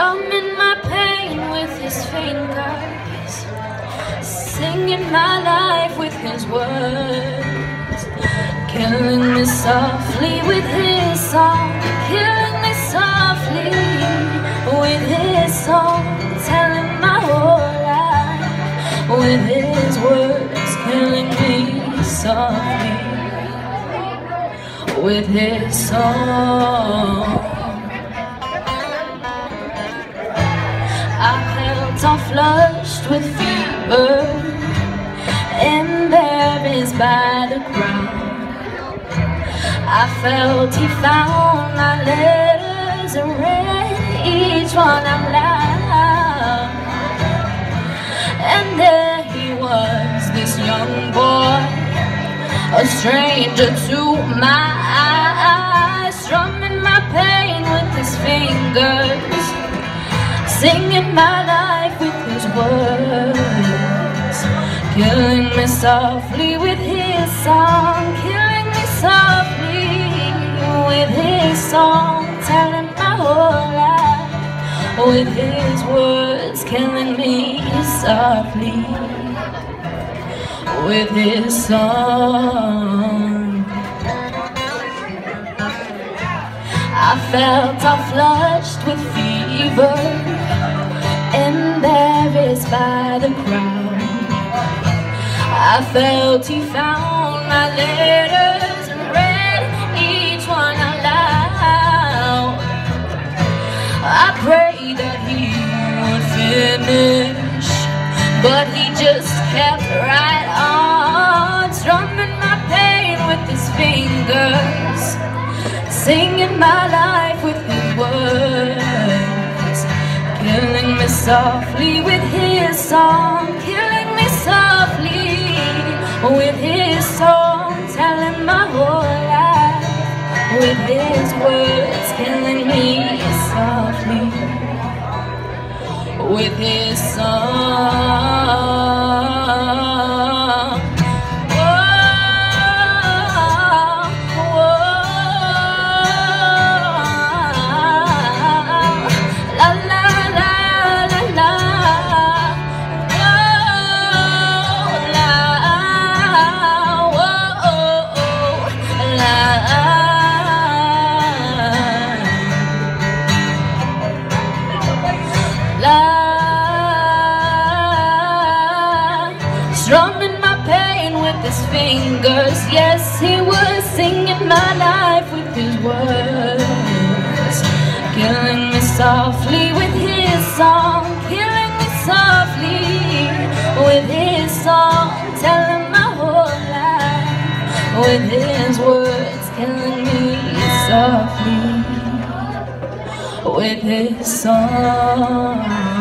strumming my pain with his fingers, singing my life with his words, killing me softly with his song, killing me softly with his song, telling my whole life with his words, killing me softly with his song. I felt all flushed with fever, embarrassed by the crowd. I felt he found my letters and read each one out loud. And there he was, this young boy, a stranger to my eyes, strumming my pain with his fingers, singing my life with his words, killing me softly with his song, killing me softly with his song, telling my whole life with his words, killing me softly with his song. I felt all flushed with fever, embarrassed by the crowd. I felt he found my letters and read each one out loud. I prayed that he would finish, but he just kept right on, strumming my pain with his fingers, singing my life with his words, killing me softly with his song, killing me softly with his song, telling my whole life with his words, killing me softly with his song. Strumming my pain with his fingers, yes, he was singing my life with his words, killing me softly with his song, killing me softly with his song, telling my whole life with his words, killing me softly with his song.